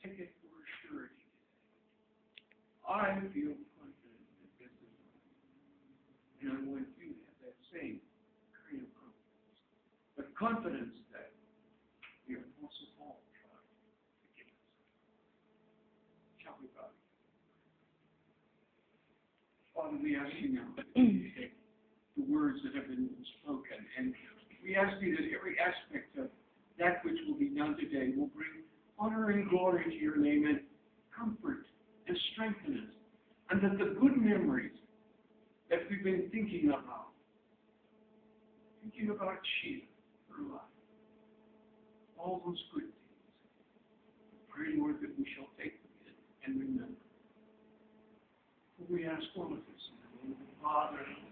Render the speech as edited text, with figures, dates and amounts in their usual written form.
take it for a surety. I feel confident that this is right. And I want you to have that same kind of confidence. But confidence that the Apostle Paul tried to give us. Shall we bow? Father, we ask you now to take the words that have been spoken, and we ask you that every aspect of that which will be done today will bring honor and glory to your name and comfort and strengthen us, and that the good memories that we've been thinking about Sheila, her life, all those good things, we pray, Lord, that we shall take them in and remember. For we ask all of this in the name of the Father,